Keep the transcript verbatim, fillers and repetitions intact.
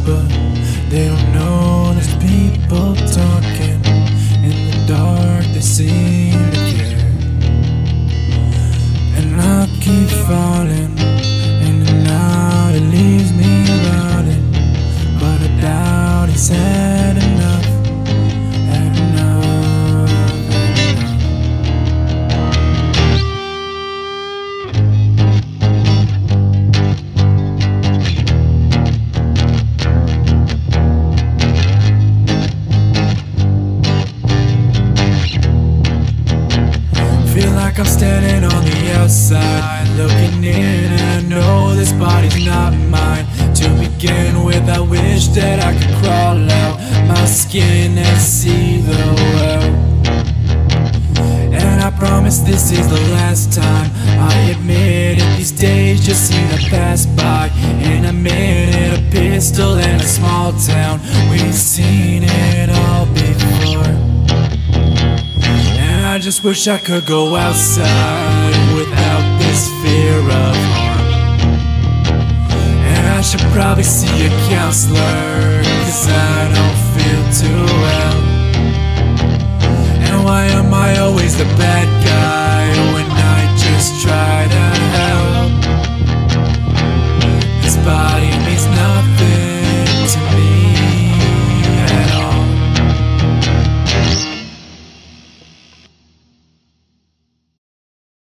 but they don't know there's people talking. In the dark they seem to care, and I keep falling in and out. It leaves me rotting, but I doubt he's had enough. Had enough, had enough. Feel like I'm standing on the outside, looking in, and I know this body's not mine. To begin with, I wish that I could crawl out my skin and see the world. And I promise this is the last time. I admit it, these days just seem to pass by. In a minute, a pistol in a small town. We've seen it all before. I just wish I could go outside without this fear of harm. And I should probably see a counselor, cause I don't feel too well. And why am I always the bad guy?